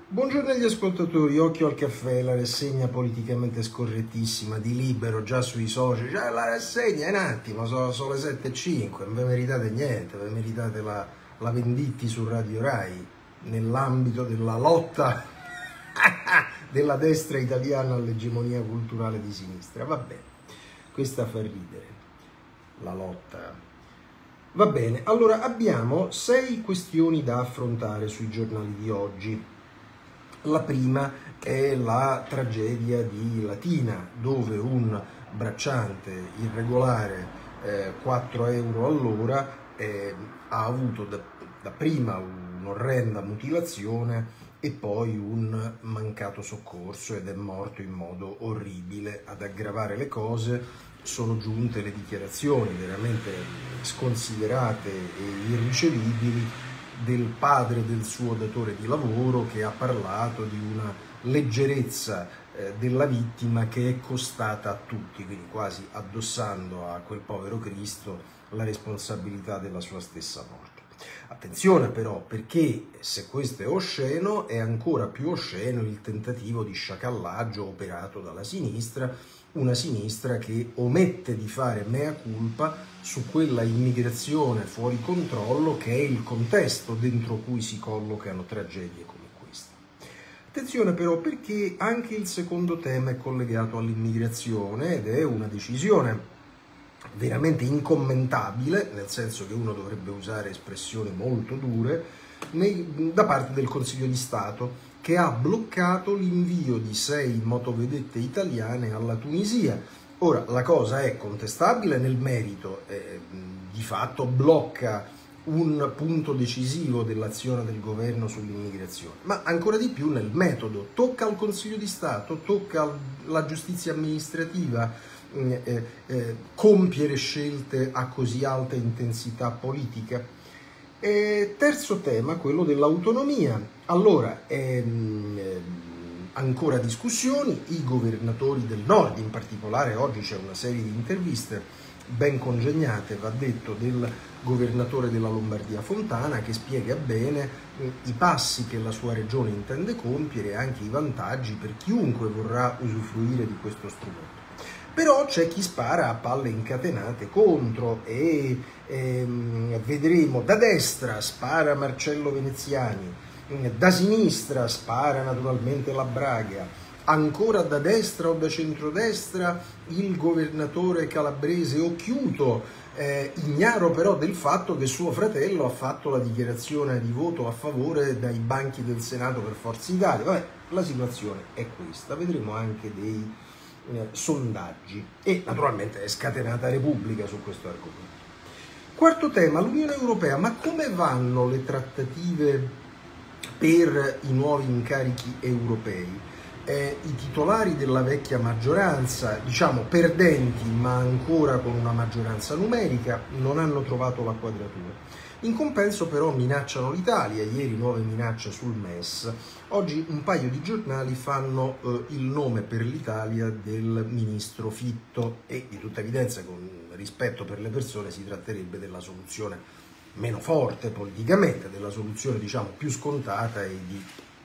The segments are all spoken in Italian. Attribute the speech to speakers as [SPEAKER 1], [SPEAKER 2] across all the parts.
[SPEAKER 1] Buongiorno agli ascoltatori, occhio al caffè, la rassegna politicamente scorrettissima di Libero, già sui social, già la rassegna in attimo, sono le 7:05, non vi meritate niente, vi meritate la Venditti su Radio Rai, nell'ambito della lotta della destra italiana all'egemonia culturale di sinistra. Va bene, questa fa ridere, la lotta. Va bene, allora abbiamo 6 questioni da affrontare sui giornali di oggi. La prima è la tragedia di Latina, dove un bracciante irregolare, 4 euro all'ora, ha avuto dapprima un'orrenda mutilazione e poi un mancato soccorso ed è morto in modo orribile. Ad aggravare le cose sono giunte le dichiarazioni veramente sconsiderate e irricevibili del padre del suo datore di lavoro, che ha parlato di una leggerezza della vittima che è costata a tutti, quindi quasi addossando a quel povero Cristo la responsabilità della sua stessa morte. Attenzione però, perché se questo è osceno, è ancora più osceno il tentativo di sciacallaggio operato dalla sinistra, una sinistra che omette di fare mea culpa su quella immigrazione fuori controllo che è il contesto dentro cui si collocano tragedie come questa. Attenzione però, perché anche il secondo tema è collegato all'immigrazione ed è una decisione veramente incommentabile, nel senso che uno dovrebbe usare espressioni molto dure, da parte del Consiglio di Stato, che ha bloccato l'invio di 6 motovedette italiane alla Tunisia. Ora, la cosa è contestabile nel merito, di fatto blocca un punto decisivo dell'azione del governo sull'immigrazione, ma ancora di più nel metodo. Tocca al Consiglio di Stato, tocca alla giustizia amministrativa compiere scelte a così alta intensità politica. Terzo tema, quello dell'autonomia. Allora, ancora discussioni, i governatori del nord, in particolare oggi c'è una serie di interviste ben congegnate, va detto, del governatore della Lombardia Fontana, che spiega bene i passi che la sua regione intende compiere e anche i vantaggi per chiunque vorrà usufruire di questo strumento. Però c'è chi spara a palle incatenate contro e vedremo: da destra spara Marcello Veneziani, da sinistra spara naturalmente la Braga, ancora da destra o da centrodestra il governatore calabrese Occhiuto, ignaro però del fatto che suo fratello ha fatto la dichiarazione di voto a favore dai banchi del Senato per Forza Italia. Vabbè, la situazione è questa, vedremo anche dei sondaggi e naturalmente è scatenata Repubblica su questo argomento. Quarto tema, l'Unione Europea. Ma come vanno le trattative per i nuovi incarichi europei? I titolari della vecchia maggioranza, diciamo perdenti ma ancora con una maggioranza numerica, non hanno trovato la quadratura. In compenso però minacciano l'Italia, ieri nuove minacce sul MES, oggi un paio di giornali fanno il nome per l'Italia del ministro Fitto e di tutta evidenza, con rispetto per le persone, si tratterebbe della soluzione meno forte politicamente, della soluzione diciamo più scontata e di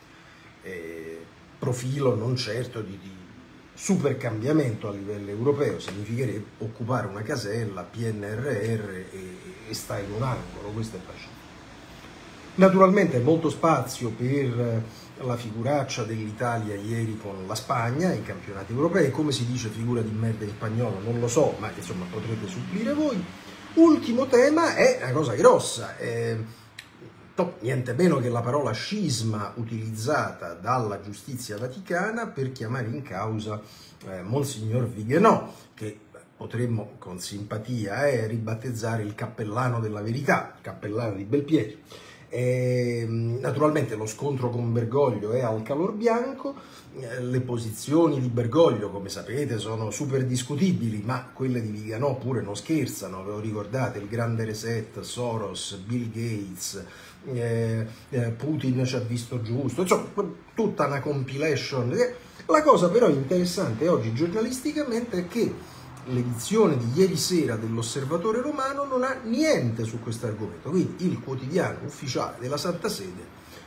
[SPEAKER 1] profilo non certo di super cambiamento a livello europeo. Significherebbe occupare una casella, PNRR e sta in un angolo, questo è pacifico. Naturalmente molto spazio per la figuraccia dell'Italia ieri con la Spagna, i campionati europei, come si dice figura di merda in spagnolo non lo so, ma insomma potrete supplire voi. Ultimo tema è una cosa grossa, niente meno che la parola scisma utilizzata dalla giustizia vaticana per chiamare in causa Monsignor Vighenò, che potremmo con simpatia ribattezzare il cappellano della verità, il cappellano di Belpietro. Naturalmente lo scontro con Bergoglio è al calor bianco, le posizioni di Bergoglio, come sapete, sono super discutibili, ma quelle di Vighenò pure non scherzano. Ve lo ricordate? Il grande reset, Soros, Bill Gates, Putin ci ha visto giusto, insomma tutta una compilation. La cosa però interessante oggi giornalisticamente è che l'edizione di ieri sera dell'Osservatore Romano non ha niente su questo argomento, quindi il quotidiano ufficiale della Santa Sede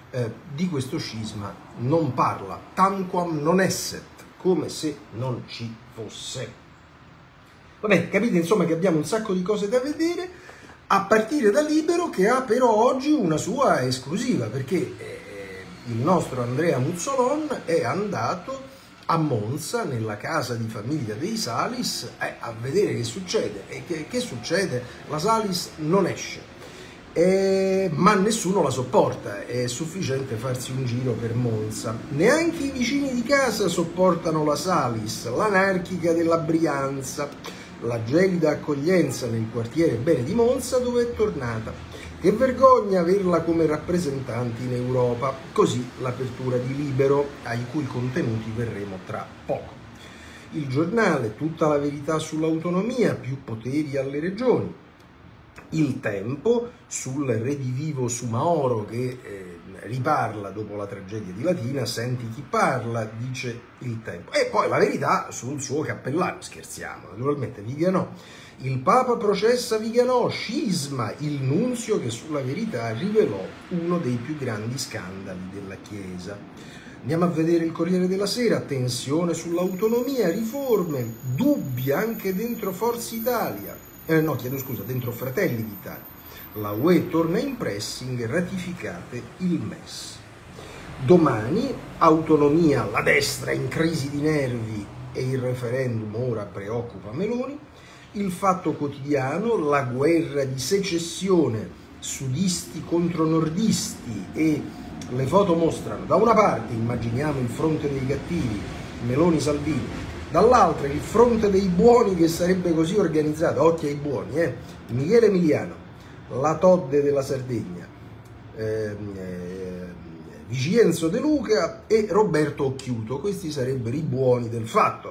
[SPEAKER 1] di questo scisma non parla, tamquam non esset, come se non ci fosse. Vabbè, capite insomma che abbiamo un sacco di cose da vedere, a partire da Libero, che ha però oggi una sua esclusiva, perché il nostro Andrea Muzzolon è andato a Monza, nella casa di famiglia dei Salis, a vedere che succede. E che succede? La Salis non esce. Ma nessuno la sopporta, è sufficiente farsi un giro per Monza. Neanche i vicini di casa sopportano la Salis, l'anarchica della Brianza, la gelida accoglienza nel quartiere bene di Monza dove è tornata. Che vergogna averla come rappresentante in Europa. Così l'apertura di Libero, ai cui contenuti verremo tra poco. Il Giornale, tutta la verità sull'autonomia, più poteri alle regioni. Il Tempo, sul redivivo Sumaoro che riparla dopo la tragedia di Latina, senti chi parla, dice il Tempo. E poi la verità sul suo cappellano, scherziamo, naturalmente Viganò. Il Papa processa Viganò, scisma, il nunzio che sulla verità rivelò uno dei più grandi scandali della Chiesa. Andiamo a vedere il Corriere della Sera, tensione sull'autonomia, riforme, dubbi anche dentro Forza Italia. Dentro Fratelli d'Italia. La UE torna in pressing, ratificate il MES. Domani, autonomia, la destra in crisi di nervi e il referendum ora preoccupa Meloni. Il Fatto Quotidiano, la guerra di secessione, sudisti contro nordisti, e le foto mostrano da una parte, immaginiamo il fronte dei cattivi, Meloni-Salvini, dall'altra il fronte dei buoni che sarebbe così organizzato, occhio ai buoni, Michele Emiliano, la Todde della Sardegna, Vicenzo De Luca e Roberto Occhiuto, questi sarebbero i buoni del Fatto.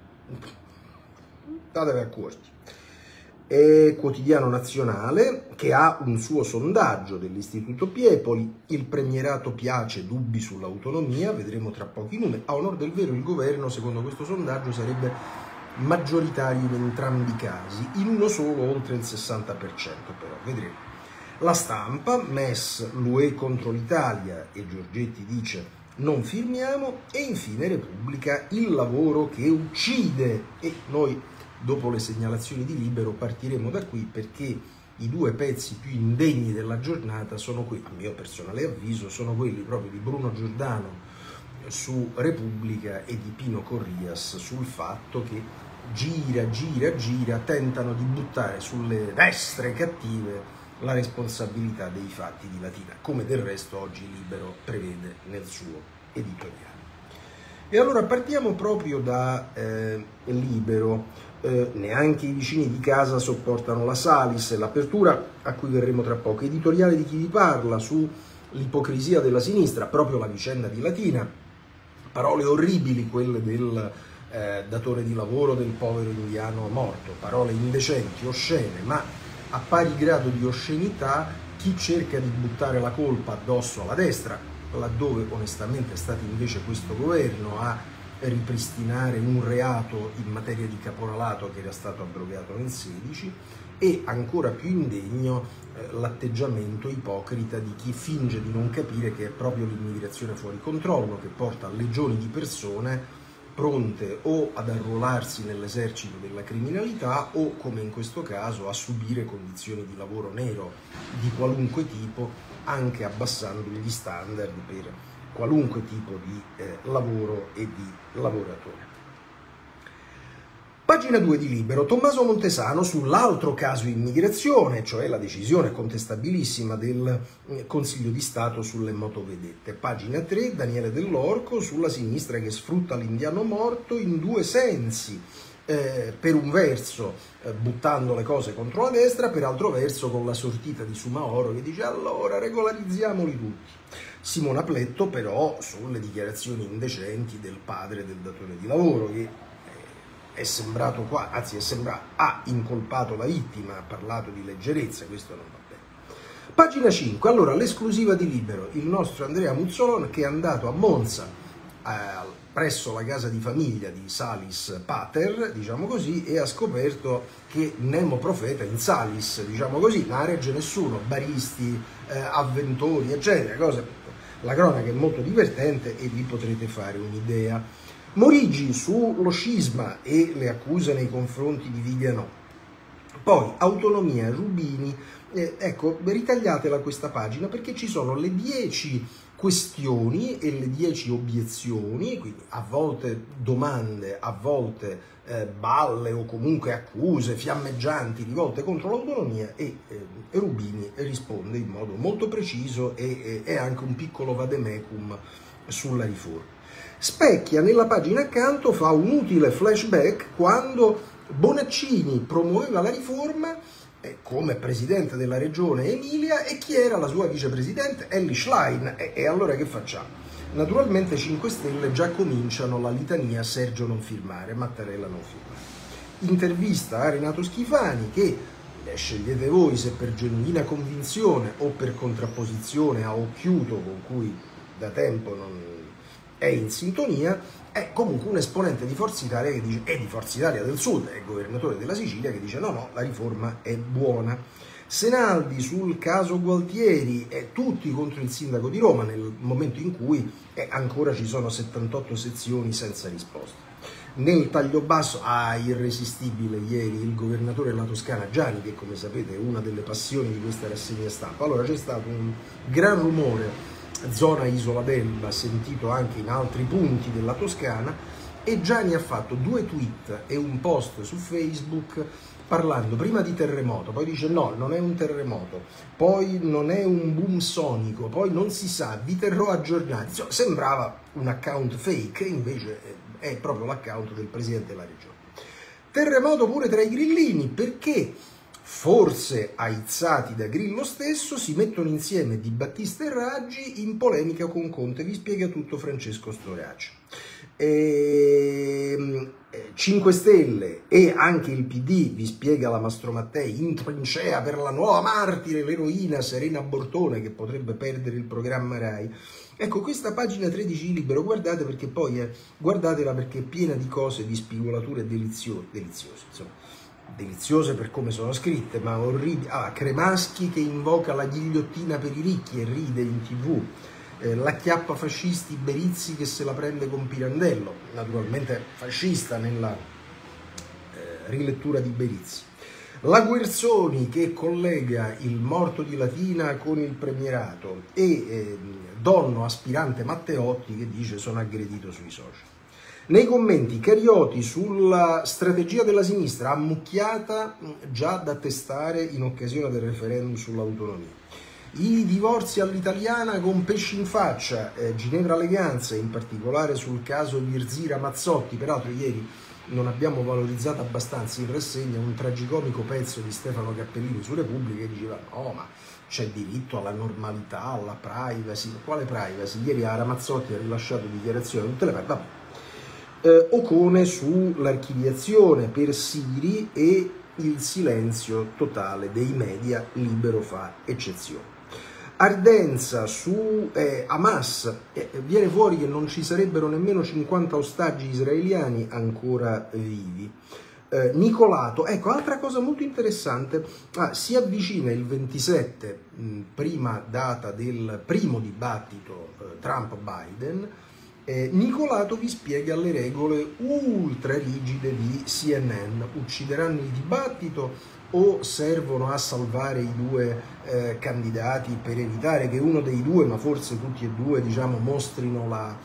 [SPEAKER 1] Datevi accorti. Quotidiano Nazionale, che ha un suo sondaggio dell'Istituto Piepoli, il premierato piace, dubbi sull'autonomia, vedremo tra pochi numeri. A onor del vero il governo, secondo questo sondaggio, sarebbe maggioritario in entrambi i casi, in uno solo oltre il 60%, però vedremo. La Stampa, MES, l'UE contro l'Italia, e Giorgetti dice non firmiamo, e infine Repubblica, il lavoro che uccide, e noi dopo le segnalazioni di Libero partiremo da qui, perché i due pezzi più indegni della giornata sono quelli, a mio personale avviso, sono quelli proprio di Bruno Giordano su Repubblica e di Pino Corrias sul Fatto, che gira, tentano di buttare sulle destre cattive la responsabilità dei fatti di Latina, come del resto oggi Libero prevede nel suo editoriale. E allora partiamo proprio da Libero. Neanche i vicini di casa sopportano la Salis, l'apertura a cui verremo tra poco. Editoriale di Chi vi parla sull'ipocrisia della sinistra, proprio la vicenda di Latina, parole orribili quelle del datore di lavoro del povero indiano morto, parole indecenti, oscene, ma a pari grado di oscenità chi cerca di buttare la colpa addosso alla destra, laddove onestamente è stato invece questo governo a ripristinare un reato in materia di caporalato che era stato abrogato nel 16, e ancora più indegno l'atteggiamento ipocrita di chi finge di non capire che è proprio l'immigrazione fuori controllo che porta a legioni di persone pronte o ad arruolarsi nell'esercito della criminalità o, come in questo caso, a subire condizioni di lavoro nero di qualunque tipo, anche abbassando gli standard per qualunque tipo di lavoro e di lavoratore. Pagina 2 di Libero, Tommaso Montesano sull'altro caso immigrazione, cioè la decisione contestabilissima del Consiglio di Stato sulle motovedette. Pagina 3, Daniele Dell'Orco sulla sinistra che sfrutta l'indiano morto in due sensi. Per un verso buttando le cose contro la destra, per altro verso con la sortita di Sumaoro che dice allora regolarizziamoli tutti. Simona Pletto però sulle dichiarazioni indecenti del padre del datore di lavoro che ha incolpato la vittima, ha parlato di leggerezza, questo non va bene. Pagina 5, allora l'esclusiva di Libero, il nostro Andrea Muzzolon che è andato a Monza, presso la casa di famiglia di Salis Pater, diciamo così, e ha scoperto che Nemo Profeta in Salis, diciamo così, non regge nessuno, baristi, avventori, eccetera, cose. La cronaca è molto divertente e vi potrete fare un'idea. Morigi sullo scisma e le accuse nei confronti di Viganò. Poi autonomia, Rubini, ecco, ritagliatela questa pagina perché ci sono le 10 questioni e le 10 obiezioni, quindi a volte domande, a volte balle o comunque accuse fiammeggianti rivolte contro l'autonomia e Rubini risponde in modo molto preciso e anche un piccolo vademecum sulla riforma. Specchia nella pagina accanto, fa un utile flashback quando Bonaccini promuoveva la riforma come presidente della regione Emilia e chi era la sua vicepresidente? Elly Schlein. E allora che facciamo? Naturalmente 5 Stelle già cominciano la litania Sergio non firmare, Mattarella non firmare. Intervista a Renato Schifani che scegliete voi se per genuina convinzione o per contrapposizione a occhiuto con cui da tempo non è in sintonia, è comunque un esponente di Forza Italia che dice, e di Forza Italia del Sud, è il governatore della Sicilia, che dice no, la riforma è buona. Senaldi sul caso Gualtieri, tutti contro il sindaco di Roma nel momento in cui ancora ci sono 78 sezioni senza risposta. Nel taglio basso, irresistibile ieri, il governatore della Toscana Gianni, che come sapete è una delle passioni di questa rassegna stampa. Allora c'è stato un gran rumore, zona Isola d'Elba, sentito anche in altri punti della Toscana, e Gianni ha fatto 2 tweet e un post su Facebook parlando prima di terremoto, poi dice no, non è un terremoto, poi non è un boom sonico, poi non si sa, vi terrò aggiornati. Sembrava un account fake, invece è proprio l'account del presidente della regione. Terremoto pure tra i grillini, perché forse aizzati da Grillo stesso si mettono insieme Di Battista e Raggi in polemica con Conte. Vi spiega tutto Francesco Storace. 5 Stelle e anche il PD, vi spiega la Mastro Mattei, in trincea per la nuova martire, l'eroina Serena Bortone, che potrebbe perdere il programma Rai. Ecco, questa pagina 13 di Libero, guardate perché poi guardatela perché è piena di cose, di spigolature deliziose, insomma, deliziose per come sono scritte, ma orribili. Cremaschi che invoca la ghigliottina per i ricchi e ride in TV. La chiappa fascisti Berizzi che se la prende con Pirandello, naturalmente fascista nella rilettura di Berizzi. La Guerzoni che collega il morto di Latina con il premierato e Donno aspirante Matteotti che dice sono aggredito sui social. Nei commenti Carioti sulla strategia della sinistra ammucchiata già da testare in occasione del referendum sull'autonomia. I divorzi all'italiana con pesci in faccia, Ginevra Leganza, in particolare sul caso Virzì Ramazzotti. Peraltro ieri non abbiamo valorizzato abbastanza in rassegna un tragicomico pezzo di Stefano Cappellini su Repubblica che diceva no, ma c'è diritto alla normalità, alla privacy. Quale privacy? Ieri a Ramazzotti ha rilasciato dichiarazioni a tutte le parti. Vabbè. Ocone sull'archiviazione per Siri e il silenzio totale dei media, Libero fa eccezione. Ardenza su Hamas, viene fuori che non ci sarebbero nemmeno 50 ostaggi israeliani ancora vivi. Nicolato, ecco, altra cosa molto interessante, si avvicina il 27, prima data del primo dibattito Trump-Biden. Nicolato vi spiega le regole ultra rigide di CNN. Uccideranno il dibattito o servono a salvare i 2 candidati per evitare che uno dei 2, ma forse tutti e 2, diciamo, mostrino la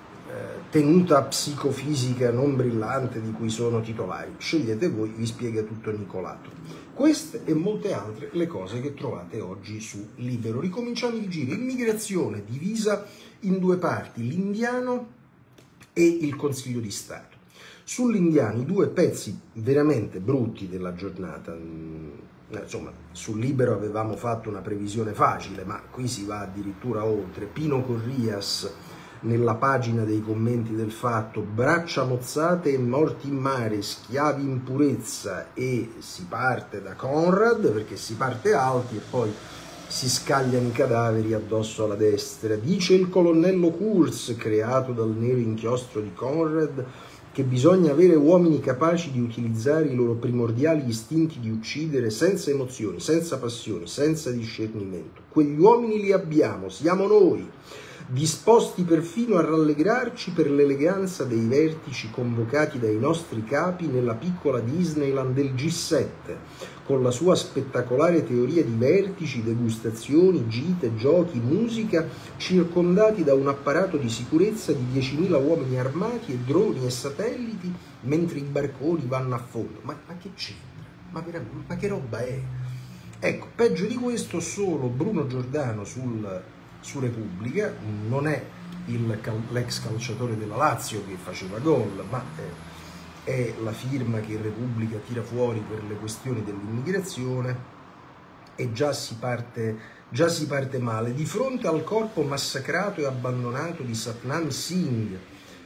[SPEAKER 1] tenuta psicofisica non brillante di cui sono titolari? Scegliete voi, vi spiega tutto Nicolato. Queste e molte altre le cose che trovate oggi su Libero. Ricominciamo il giro. Immigrazione divisa in 2 parti, l'Indiano e il Consiglio di Stato. Sull'Indiano i 2 pezzi veramente brutti della giornata. Insomma, sul Libero avevamo fatto una previsione facile, ma qui si va addirittura oltre. Pino Corrias nella pagina dei commenti del Fatto, braccia mozzate e morti in mare, schiavi in purezza, e si parte da Conrad perché si parte alti e poi si scagliano i cadaveri addosso alla destra. Dice il colonnello Kurz, creato dal nero inchiostro di Conrad, che bisogna avere uomini capaci di utilizzare i loro primordiali istinti di uccidere senza emozioni, senza passioni, senza discernimento. Quegli uomini li abbiamo, siamo noi. disposti perfino a rallegrarci per l'eleganza dei vertici convocati dai nostri capi nella piccola Disneyland del G7, con la sua spettacolare teoria di vertici, degustazioni, gite, giochi, musica, circondati da un apparato di sicurezza di 10.000 uomini armati e droni e satelliti, mentre i barconi vanno a fondo. Ma che c'entra? Ma che roba è? Ecco, peggio di questo solo Bruno Giordano su Repubblica, non è l'ex calciatore della Lazio che faceva gol, ma è la firma che Repubblica tira fuori per le questioni dell'immigrazione, e già si parte male. Di fronte al corpo massacrato e abbandonato di Satnam Singh,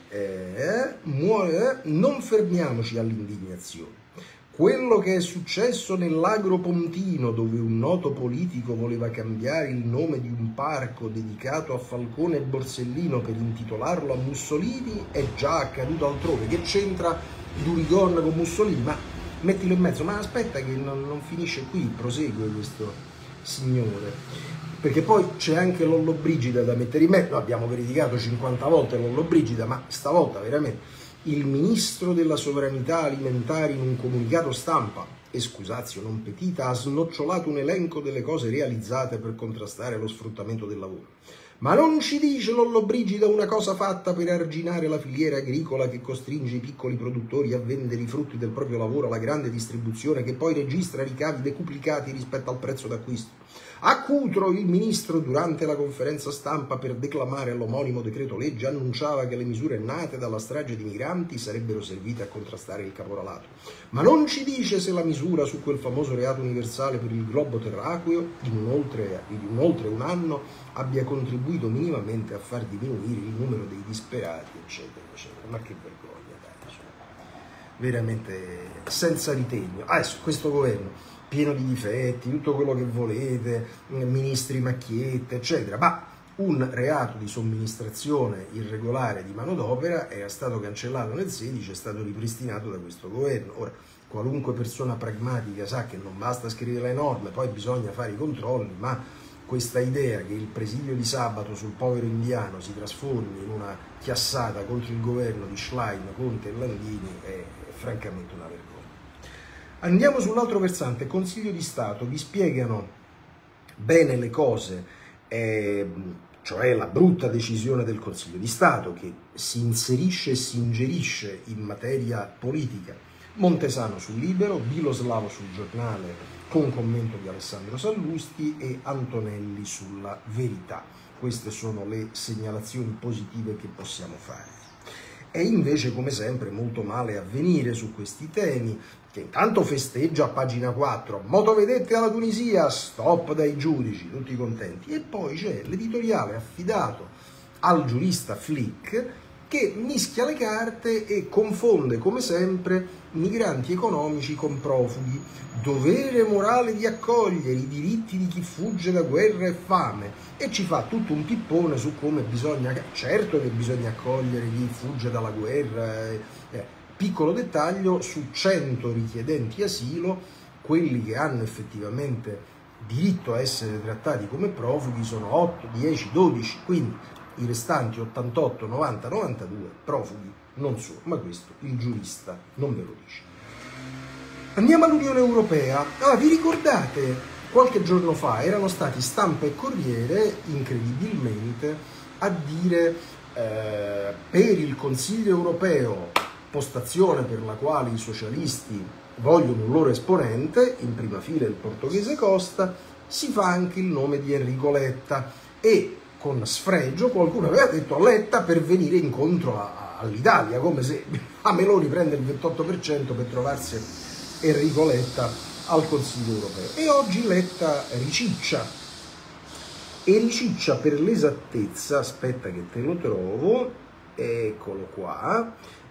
[SPEAKER 1] non fermiamoci all'indignazione. Quello che è successo nell'Agro Pontino, dove un noto politico voleva cambiare il nome di un parco dedicato a Falcone e Borsellino per intitolarlo a Mussolini, è già accaduto altrove. Che c'entra Durigon con Mussolini? Ma mettilo in mezzo. Ma aspetta che non finisce qui, prosegue questo signore, perché poi c'è anche Lollobrigida da mettere in mezzo. Noi abbiamo criticato 50 volte Lollobrigida, ma stavolta veramente il ministro della sovranità alimentare in un comunicato stampa, excusatio non petita, ha snocciolato un elenco delle cose realizzate per contrastare lo sfruttamento del lavoro. Ma non ci dice Lollobrigida una cosa fatta per arginare la filiera agricola che costringe i piccoli produttori a vendere i frutti del proprio lavoro alla grande distribuzione, che poi registra ricavi decuplicati rispetto al prezzo d'acquisto. A Cutro il ministro, durante la conferenza stampa per declamare l'omonimo decreto legge, annunciava che le misure nate dalla strage di migranti sarebbero servite a contrastare il caporalato. Ma non ci dice se la misura su quel famoso reato universale per il globo terracqueo in oltre un anno abbia contribuito minimamente a far diminuire il numero dei disperati, eccetera, eccetera. Ma che vergogna, dai, cioè, veramente senza ritegno. Adesso questo governo pieno di difetti, tutto quello che volete, ministri macchiette, eccetera, ma un reato di somministrazione irregolare di manodopera era stato cancellato nel 16, è stato ripristinato da questo governo. Ora, qualunque persona pragmatica sa che non basta scrivere le norme, poi bisogna fare i controlli, ma questa idea che il presidio di sabato sul povero indiano si trasformi in una chiassata contro il governo di Schlein, Conte e Landini è francamente una vergogna. Andiamo sull'altro versante. Consiglio di Stato, vi spiegano bene le cose, cioè la brutta decisione del Consiglio di Stato che si inserisce e si ingerisce in materia politica. Montesano sul Libero, Biloslavo sul Giornale con commento di Alessandro Sallusti e Antonelli sulla Verità. Queste sono le segnalazioni positive che possiamo fare. E invece, come sempre, molto male Avvenire su questi temi, che intanto festeggia a pagina 4, motovedette alla Tunisia, stop dai giudici, tutti contenti. E poi c'è l'editoriale affidato al giurista Flick, che mischia le carte e confonde, come sempre, migranti economici con profughi, dovere morale di accogliere i diritti di chi fugge da guerra e fame, e ci fa tutto un pippone su come bisogna, certo che bisogna accogliere chi fugge dalla guerra, piccolo dettaglio, su 100 richiedenti asilo, quelli che hanno effettivamente diritto a essere trattati come profughi sono 8, 10, 12, quindi i restanti 88, 90, 92 profughi non sono, ma questo il giurista non ve lo dice. Andiamo all'Unione Europea. Vi ricordate, qualche giorno fa erano stati Stampa e Corriere, incredibilmente, a dire per il Consiglio Europeo, postazione per la quale i socialisti vogliono un loro esponente, in prima fila il portoghese Costa, si fa anche il nome di Enrico Letta, e con sfregio qualcuno aveva detto a Letta per venire incontro all'Italia, come se a Meloni prende il 28% per trovarsi Enrico Letta al Consiglio Europeo. E oggi Letta riciccia, e riciccia per l'esattezza, aspetta che te lo trovo, eccolo qua,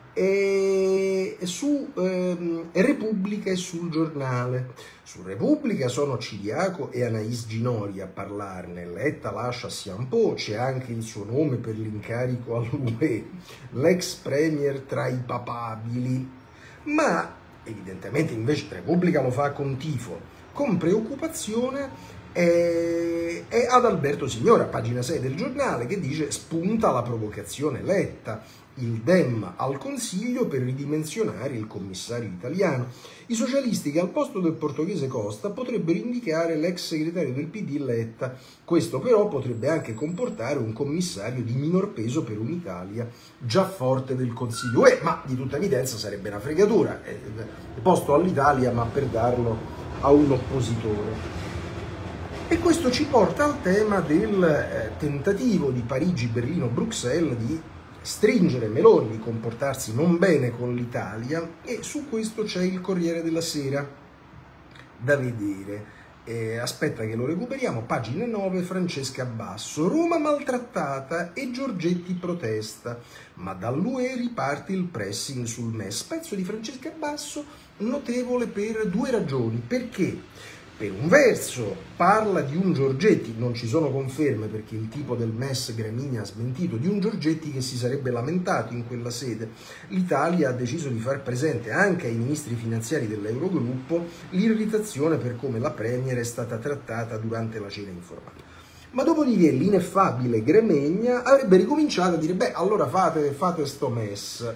[SPEAKER 1] su Repubblica e sul Giornale. Su Repubblica sono Ciriaco e Anais Ginori a parlarne, Letta lascia Sian Po, c'è anche il suo nome per l'incarico all'UE, l'ex premier tra i papabili, ma evidentemente invece Repubblica lo fa con tifo, con preoccupazione, è ad Alberto Signora, pagina 6 del giornale, che dice: spunta la provocazione Letta, il Dem al Consiglio per ridimensionare il commissario italiano. I socialisti che al posto del portoghese Costa potrebbero indicare l'ex segretario del PD Letta. Questo però potrebbe anche comportare un commissario di minor peso per un'Italia già forte del Consiglio UE, ma di tutta evidenza sarebbe una fregatura, posto all'Italia ma per darlo a un oppositore. E questo ci porta al tema del tentativo di Parigi, Berlino, Bruxelles di stringere Meloni, di comportarsi non bene con l'Italia, e su questo c'è il Corriere della Sera da vedere. Aspetta che lo recuperiamo, pagina 9, Francesca Basso, Roma maltrattata e Giorgetti protesta, ma dall'UE riparte il pressing sul MES. Pezzo di Francesca Basso notevole per due ragioni. Perché? Per un verso parla di un Giorgetti, non ci sono conferme perché il tipo del MES Gramigna ha smentito, di un Giorgetti che si sarebbe lamentato in quella sede. L'Italia ha deciso di far presente anche ai ministri finanziari dell'Eurogruppo l'irritazione per come la Premier è stata trattata durante la cena informale. Ma dopodiché l'ineffabile Gramegna avrebbe ricominciato a dire: beh, allora fate sto MES.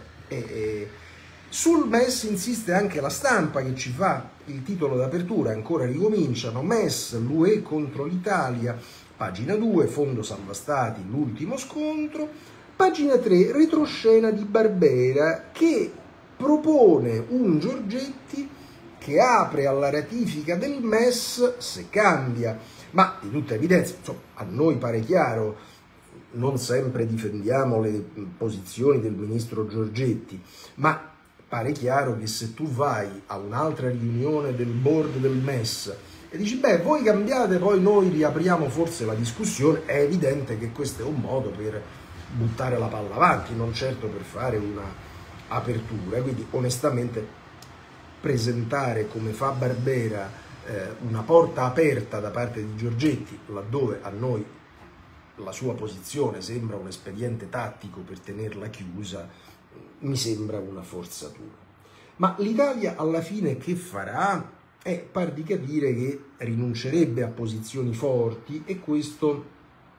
[SPEAKER 1] Sul MES insiste anche la Stampa, che ci fa il titolo d'apertura, ancora ricominciano, MES, l'UE contro l'Italia, pagina 2, Fondo Salva Stati, l'ultimo scontro, pagina 3, retroscena di Barbera, che propone un Giorgetti che apre alla ratifica del MES se cambia, ma di tutta evidenza, insomma, a noi pare chiaro, non sempre difendiamo le posizioni del ministro Giorgetti, ma pare chiaro che se tu vai a un'altra riunione del board del MES e dici: beh, voi cambiate, poi noi riapriamo forse la discussione, è evidente che questo è un modo per buttare la palla avanti, non certo per fare una apertura. Quindi onestamente presentare, come fa Barbera, una porta aperta da parte di Giorgetti, laddove a noi la sua posizione sembra un espediente tattico per tenerla chiusa, mi sembra una forzatura. Ma l'Italia alla fine che farà? Par di capire che rinuncerebbe a posizioni forti, e questo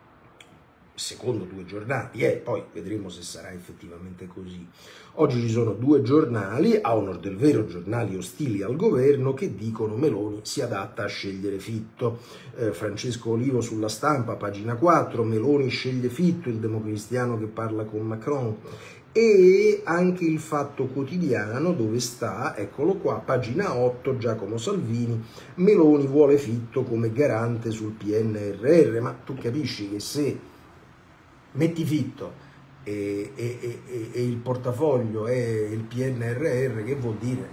[SPEAKER 1] secondo due giornali, poi vedremo se sarà effettivamente così. Oggi ci sono due giornali, a onor del vero giornali ostili al governo, che dicono: Meloni si adatta a scegliere Fitto. Francesco Olivo sulla Stampa, pagina 4, Meloni sceglie Fitto, il democristiano che parla con Macron. E anche il Fatto Quotidiano, dove sta, eccolo qua, pagina 8, Giacomo Salvini, Meloni vuole Fitto come garante sul PNRR. Ma tu capisci che se metti Fitto e il portafoglio è il PNRR, che vuol dire?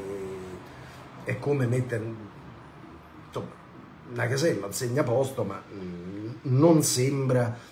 [SPEAKER 1] È come mettere, insomma, una casella al segnaposto, ma non sembra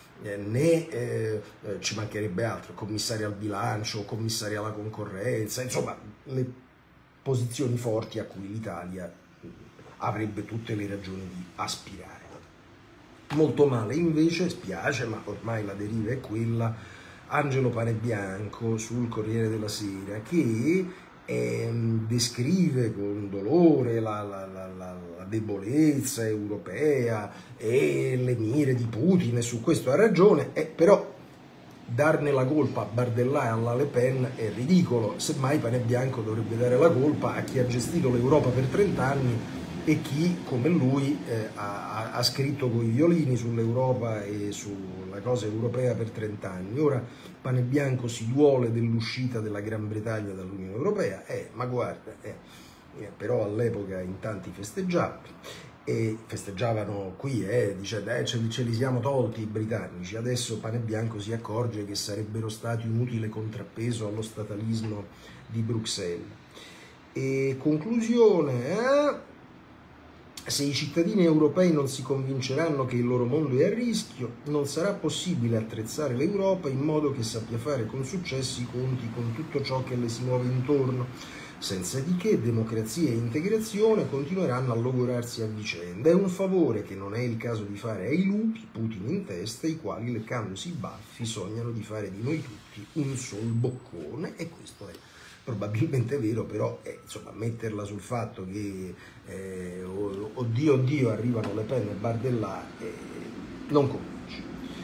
[SPEAKER 1] ci mancherebbe altro, commissario al bilancio, commissario alla concorrenza, insomma le posizioni forti a cui l'Italia avrebbe tutte le ragioni di aspirare. Molto male invece, spiace, ma ormai la deriva è quella, Angelo Panebianco sul Corriere della Sera, che descrive con dolore la debolezza europea e le mire di Putin, e su questo ha ragione, però darne la colpa a Bardella e alla Le Pen è ridicolo. Semmai Panebianco dovrebbe dare la colpa a chi ha gestito l'Europa per 30 anni e chi, come lui, ha scritto con i violini sull'Europa e sulla cosa europea per 30 anni. Ora Panebianco si duole dell'uscita della Gran Bretagna dall'Unione Europea, ma guarda, però all'epoca in tanti festeggiavano qui, dice, ce li siamo tolti i britannici. Adesso Panebianco si accorge che sarebbero stati un utile contrappeso allo statalismo di Bruxelles. E conclusione, se i cittadini europei non si convinceranno che il loro mondo è a rischio, non sarà possibile attrezzare l'Europa in modo che sappia fare con successo i conti con tutto ciò che le si muove intorno, senza di che democrazia e integrazione continueranno a logorarsi a vicenda. È un favore che non è il caso di fare ai lupi, Putin in testa, i quali, leccandosi i baffi, sognano di fare di noi tutti un sol boccone. E questo è probabilmente vero, però insomma, metterla sul fatto che oddio arrivano Le Pen e Bardella non convince.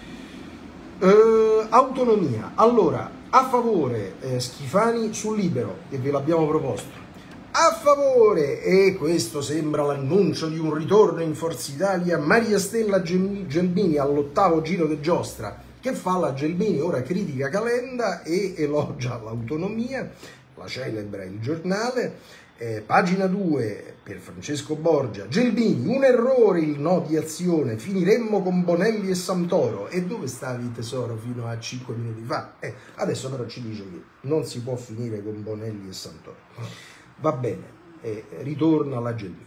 [SPEAKER 1] Autonomia, allora, a favore Schifani sul Libero, e ve l'abbiamo proposto, a favore, e questo sembra l'annuncio di un ritorno in Forza Italia, Maria Stella Gelmini all'8° giro di giostra. Che fa la Gelmini? Ora critica Calenda e elogia l'autonomia, la celebra Il Giornale. Pagina 2 per Francesco Borgia, Gelmini, un errore il no di Azione, finiremmo con Bonelli e Santoro. E dove stavi, tesoro, fino a 5 minuti fa? Adesso però ci dice che non si può finire con Bonelli e Santoro. Va bene, ritorna la Gelmini.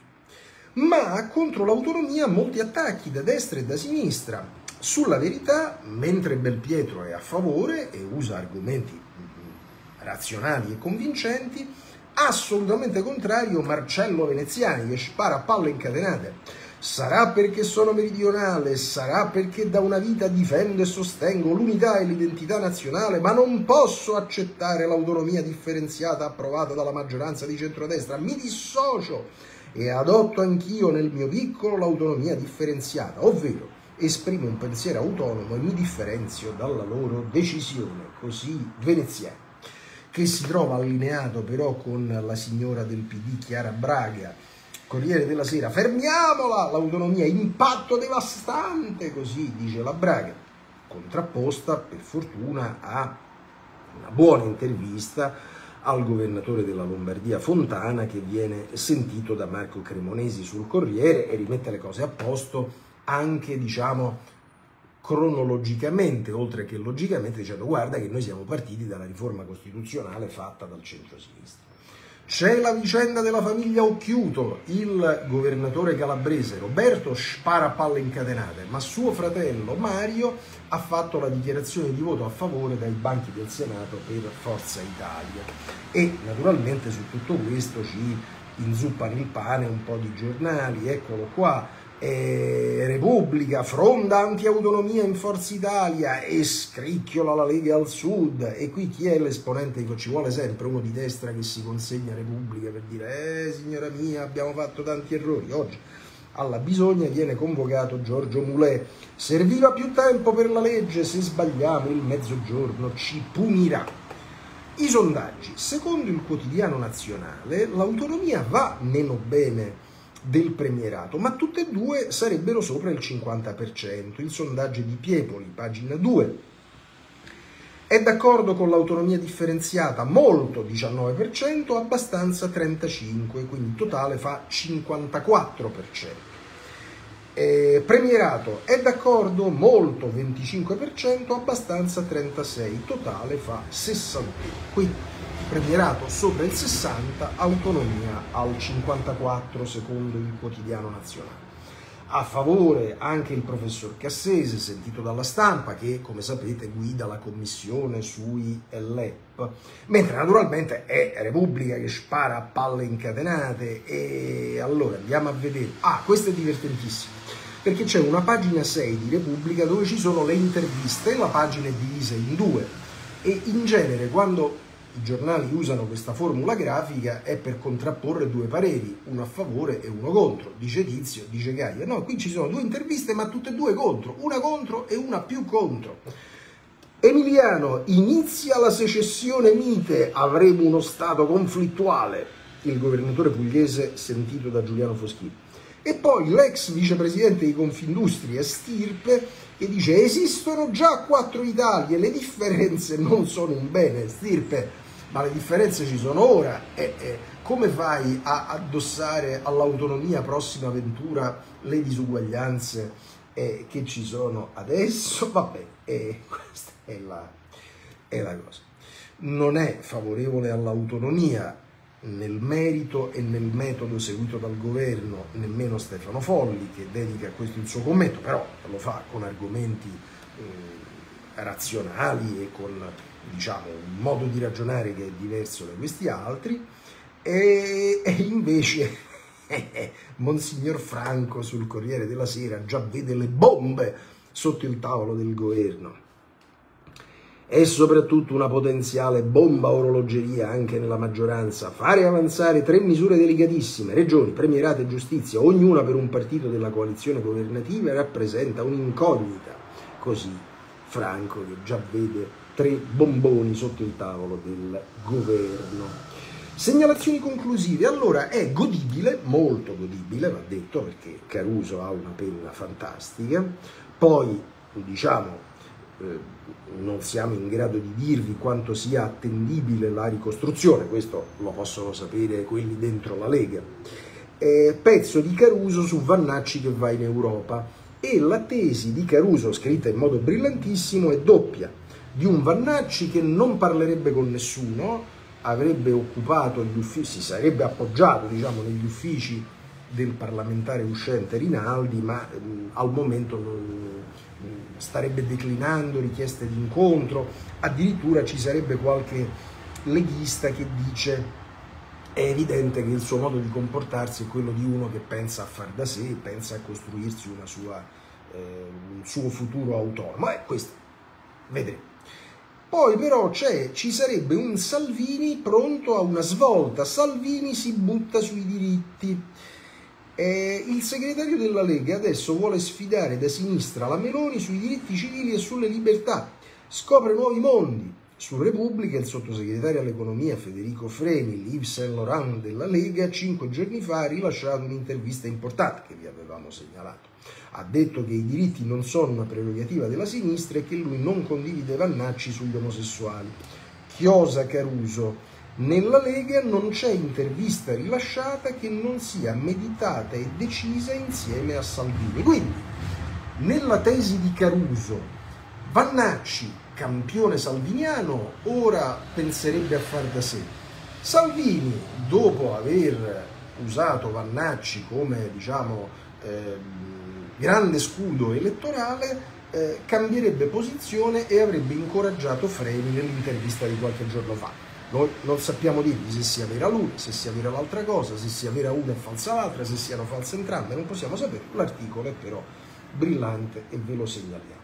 [SPEAKER 1] Ma contro l'autonomia molti attacchi da destra e da sinistra. Sulla Verità, mentre Belpietro è a favore e usa argomenti razionali e convincenti, assolutamente contrario Marcello Veneziani, che spara a palle incatenate. Sarà perché sono meridionale, sarà perché da una vita difendo e sostengo l'unità e l'identità nazionale, ma non posso accettare l'autonomia differenziata approvata dalla maggioranza di centrodestra. Mi dissocio e adotto anch'io nel mio piccolo l'autonomia differenziata, ovvero esprimo un pensiero autonomo e mi differenzio dalla loro decisione. Così Veneziani, che si trova allineato però con la signora del PD Chiara Braga, Corriere della Sera, fermiamola l'autonomia, impatto devastante, così dice la Braga, contrapposta per fortuna a una buona intervista al governatore della Lombardia Fontana, che viene sentito da Marco Cremonesi sul Corriere e rimette le cose a posto anche, diciamo, cronologicamente, oltre che logicamente, dicendo guarda che noi siamo partiti dalla riforma costituzionale fatta dal centro-sinistra. C'è la vicenda della famiglia Occhiuto, il governatore calabrese Roberto spara a palle incatenate, ma suo fratello Mario ha fatto la dichiarazione di voto a favore dai banchi del Senato per Forza Italia. E naturalmente su tutto questo ci inzuppano il pane un po' di giornali, eccolo qua. Repubblica, fronda anti-autonomia in Forza Italia e scricchiola la Lega al Sud. E qui chi è l'esponente? Ci vuole sempre uno di destra che si consegna a Repubblica per dire signora mia, abbiamo fatto tanti errori. Oggi alla bisogna viene convocato Giorgio Mulè. Serviva più tempo per la legge, se sbagliamo il mezzogiorno ci punirà. I sondaggi, secondo il Quotidiano Nazionale, l'autonomia va meno bene del premierato, ma tutte e due sarebbero sopra il 50%. Il sondaggio di Piepoli, pagina 2, è d'accordo con l'autonomia differenziata, molto 19%, abbastanza 35%, quindi il totale fa 54%. Premierato è d'accordo, molto 25%, abbastanza 36%, totale fa 61%. Quindi premierato sopra il 60%, autonomia al 54% secondo il Quotidiano Nazionale. A favore anche il professor Cassese, sentito dalla Stampa, che come sapete guida la commissione sui LEP, mentre naturalmente è Repubblica che spara a palle incatenate. E allora andiamo a vedere, questo è divertentissimo, perché c'è una pagina 6 di Repubblica dove ci sono le interviste, la pagina è divisa in due e in genere quando i giornali usano questa formula grafica è per contrapporre due pareri, uno a favore e uno contro, dice Tizio, dice Gaia. No, qui ci sono due interviste ma tutte e due contro, una contro e una più contro. Emiliano, inizia la secessione mite, avremo uno stato conflittuale, il governatore pugliese sentito da Giuliano Foschini. E poi l'ex vicepresidente di Confindustria Stirpe che dice esistono già 4 Italie, le differenze non sono un bene. Stirpe, ma le differenze ci sono ora, come fai a addossare all'autonomia prossima avventura le disuguaglianze che ci sono adesso? Vabbè, questa è la cosa. Non è favorevole all'autonomia nel merito e nel metodo seguito dal governo nemmeno Stefano Folli, che dedica a questo il suo commento, però lo fa con argomenti razionali e con, diciamo, un modo di ragionare che è diverso da questi altri. E invece Monsignor Franco sul Corriere della Sera già vede le bombe sotto il tavolo del governo. e soprattutto una potenziale bomba a orologeria anche nella maggioranza, fare avanzare 3 misure delicatissime, regioni, premierato e giustizia, ognuna per un partito della coalizione governativa, rappresenta un'incognita. Così Franco, che già vede 3 bomboni sotto il tavolo del governo. Segnalazioni conclusive. Allora, è godibile, molto godibile, va detto, perché Caruso ha una penna fantastica. Poi, diciamo, non siamo in grado di dirvi quanto sia attendibile la ricostruzione, questo lo possono sapere quelli dentro la Lega. Pezzo di Caruso su Vannacci che va in Europa, e la tesi di Caruso, scritta in modo brillantissimo, è doppia: di un Vannacci che non parlerebbe con nessuno, avrebbe occupato gli uffici, si sarebbe appoggiato, diciamo, negli uffici del parlamentare uscente Rinaldi, ma al momento starebbe declinando richieste di incontro. Addirittura ci sarebbe qualche leghista che dice: è evidente che il suo modo di comportarsi è quello di uno che pensa a far da sé, pensa a costruirsi un suo futuro autonomo. Questo vedremo. Poi però ci sarebbe un Salvini pronto a una svolta. Salvini si butta sui diritti. Il segretario della Lega adesso vuole sfidare da sinistra la Meloni sui diritti civili e sulle libertà. Scopre nuovi mondi. Su Repubblica il sottosegretario all'economia Federico Freni, l'Yves Saint Laurent della Lega, 5 giorni fa ha rilasciato un'intervista importante che vi avevamo segnalato. Ha detto che i diritti non sono una prerogativa della sinistra e che lui non condivide Vannacci sugli omosessuali. Chiosa Caruso: nella Lega non c'è intervista rilasciata che non sia meditata e decisa insieme a Salvini. Quindi, nella tesi di Caruso, Vannacci, campione salviniano, ora penserebbe a far da sé. Salvini, dopo aver usato Vannacci come, diciamo, grande scudo elettorale, cambierebbe posizione e avrebbe incoraggiato Freni nell'intervista di qualche giorno fa. Noi non sappiamo dirvi se sia vera l'una, se sia vera l'altra cosa, se sia vera una e falsa l'altra, se siano false entrambe, non possiamo sapere. L'articolo è però brillante e ve lo segnaliamo.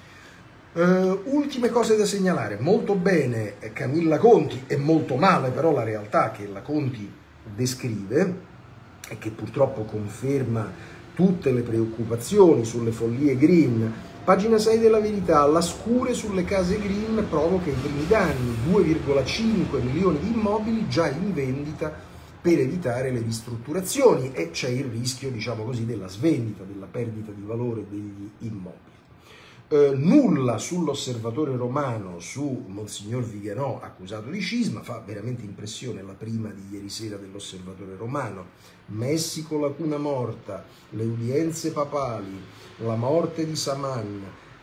[SPEAKER 1] Ultime cose da segnalare. Molto bene Camilla Conti, e molto male però la realtà che la Conti descrive e che purtroppo conferma tutte le preoccupazioni sulle follie green. Pagina 6 della Verità: la scure sulle case green provoca i primi danni, 2,5 milioni di immobili già in vendita per evitare le ristrutturazioni, e c'è il rischio, diciamo così, della svendita, della perdita di valore degli immobili. Nulla sull'Osservatore Romano, su Monsignor Vigano accusato di scisma. Fa veramente impressione la prima di ieri sera dell'Osservatore Romano: Messico lacuna morta, le udienze papali, la morte di Saman,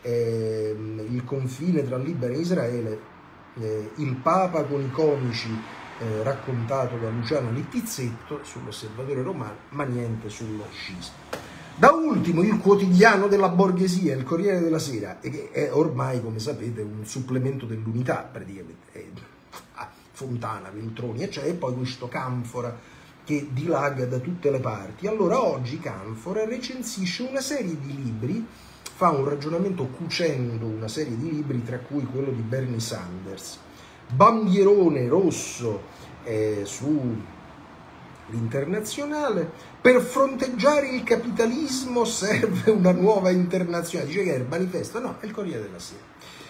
[SPEAKER 1] il confine tra Libano e Israele, il Papa con i comici raccontato da Luciano Littizzetto sull'Osservatore Romano, ma niente sullo scisma. Da ultimo il quotidiano della borghesia, il Corriere della Sera, che è ormai, come sapete, un supplemento dell'Unità praticamente, Fontana, Veltroni, eccetera, e poi questo Canfora che dilaga da tutte le parti. Allora oggi Canfora recensisce una serie di libri, fa un ragionamento cucendo una serie di libri, tra cui quello di Bernie Sanders. Bandierone rosso su l'Internazionale: per fronteggiare il capitalismo serve una nuova internazionale. Dice che è il manifesto? No, è il Corriere della Sera.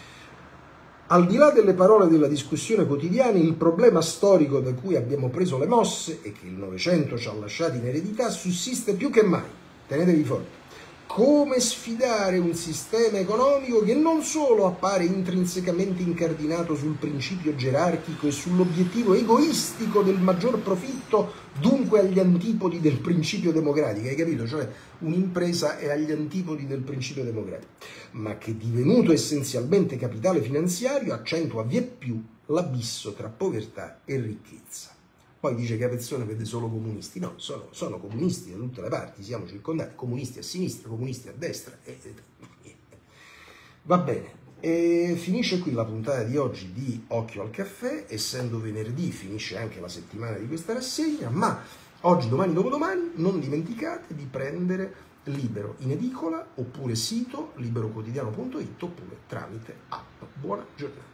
[SPEAKER 1] Al di là delle parole della discussione quotidiana, il problema storico da cui abbiamo preso le mosse e che il Novecento ci ha lasciati in eredità sussiste più che mai. Tenetevi forte. Come sfidare un sistema economico che non solo appare intrinsecamente incardinato sul principio gerarchico e sull'obiettivo egoistico del maggior profitto, dunque agli antipodi del principio democratico, hai capito? Cioè un'impresa è agli antipodi del principio democratico, ma che divenuto essenzialmente capitale finanziario accentua vieppiù l'abisso tra povertà e ricchezza. Poi dice che Avezzone vede solo comunisti. No, sono comunisti da tutte le parti, siamo circondati, comunisti a sinistra, comunisti a destra. Va bene, finisce qui la puntata di oggi di Occhio al Caffè. Essendo venerdì finisce anche la settimana di questa rassegna, ma oggi, domani, dopodomani non dimenticate di prendere Libero in edicola, oppure sito liberoquotidiano.it, oppure tramite app. Buona giornata.